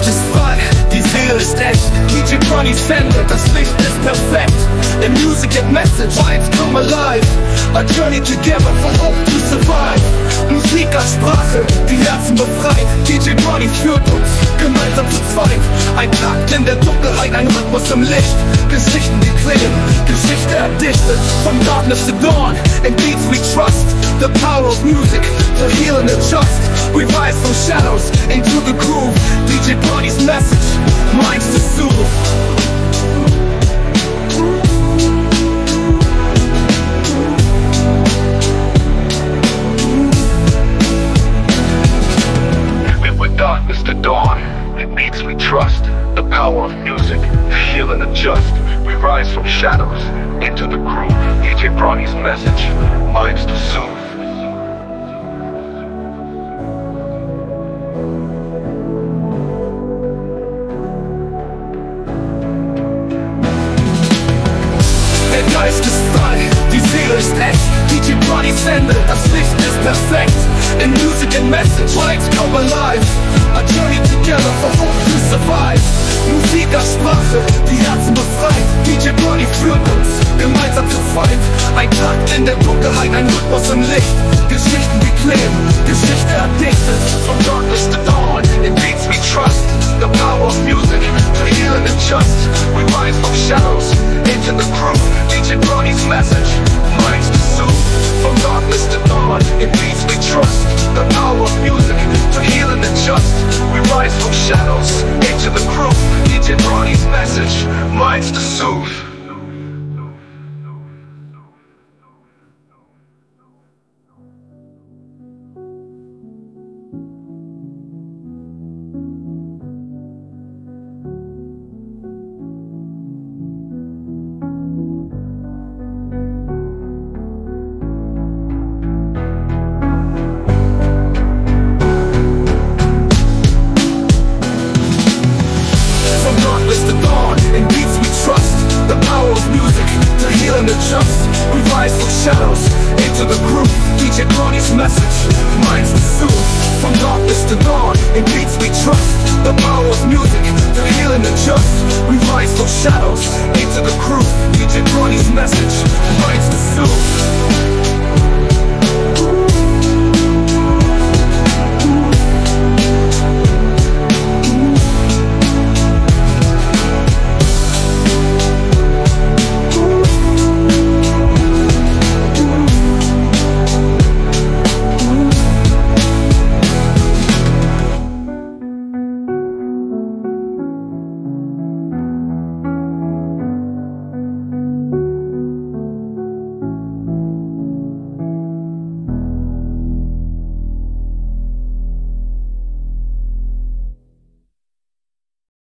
Geist ist frei, die Seele ist echt. DJ Bronny sendet, das Licht ist perfekt. In Music and Message, minds come alive. A journey together from hope to survive. Musik als Sprache, die Herzen befreit. DJ Bronny führt uns, gemeinsam zu zweit. Ein Takt in der Dunkelheit, ein Rhythmus im Licht. Geschichten, die klingen, Geschichte erdichtet. From darkness to dawn, in beats we trust. The power of music, to heal and adjust. We rise from shadows, into the groove. DJ Bronny's message, minds to soothe. Darkness to dawn, in beats we trust. The power of music, heal and adjust. We rise from shadows, into the groove. DJ Bronny's message, minds to soothe. Der Geist ist frei, die Seele ist echt. DJ Bronny sendet, das Licht ist perfekt. In music and message, minds come alive. A journey together for hope to survive. Musik als Sprache, die Herzen befreit. DJ Bronny führt uns, gemeinsam zu zweit. Ein Takt in der Dunkelheit, ein Rhythmus im Licht. Geschichten, die klingen, Geschichte erdichtet. From darkness to dawn, in beats we trust. The power of music, to heal and adjust. We rise from shadows, into the groove. DJ Bronny's message, minds to soothe. From darkness to dawn, in beats we trust. The power of music, to heal and adjust. We rise from shadows, into the groove. DJ Bronny's message, minds to soothe. We rise from shadows, into the groove. DJ Bronny's message, minds to soothe. From darkness to dawn, in beats we trust. The power of music, to heal and adjust. We rise from shadows, into the groove. DJ Bronny's message, minds to soothe.